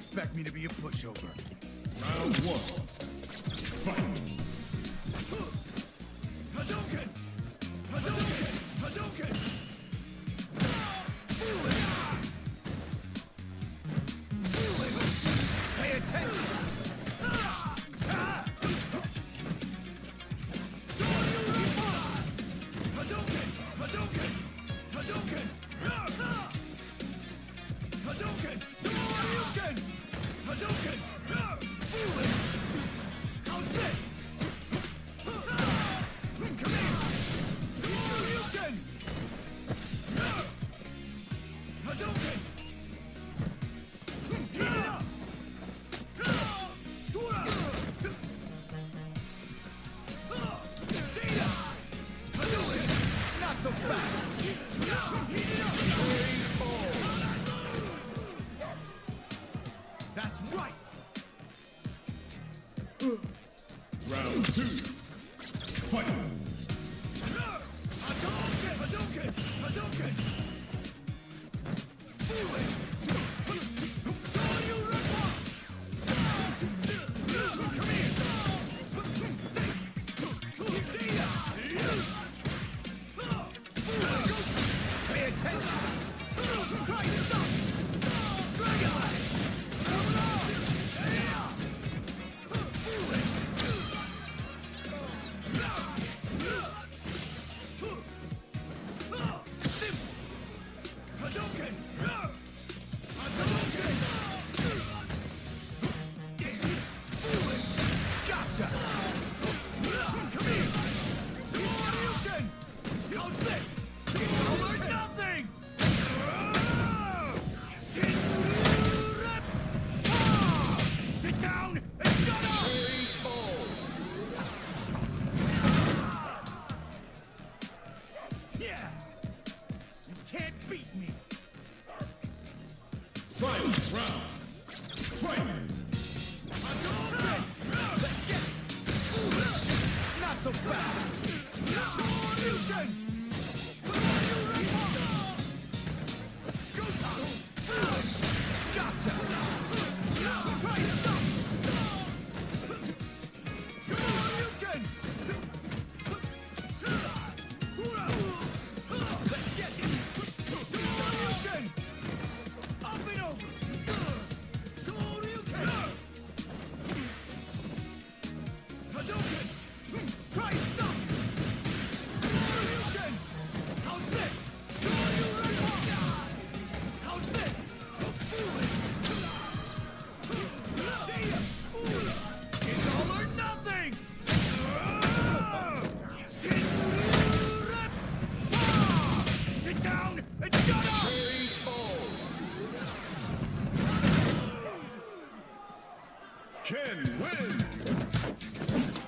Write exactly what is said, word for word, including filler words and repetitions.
expect me to be a pushover. Round one. Fight! Hadouken! Hadouken! Hadouken! Pay attention! Hadouken! Hadouken! Hadouken! Hadouken! Hadouken! Hadouken! How's this? Come here! Hadouken! Hadouken! Not so fast! That's right! Round two. Fight! Hadouken! Hadouken! Hadouken! Pay attention! Try to stop! Dragon Light! Hadouken! Hadouken! Gotcha! Come here! Hadouken! How's this? All or nothing! Sit down and shut up! Yeah! You can't beat me! Final round. Fight! Hadouken! Let's get it! Not so fast! Hadouken! Go down! Gotcha! Try to stop! Hadouken! Let's get it! Hadouken! Up and over! Hadouken! Hadouken! Try to stop! Hadouken! How's this? How's this? It's all or nothing! Sit down and shut up! Ken wins!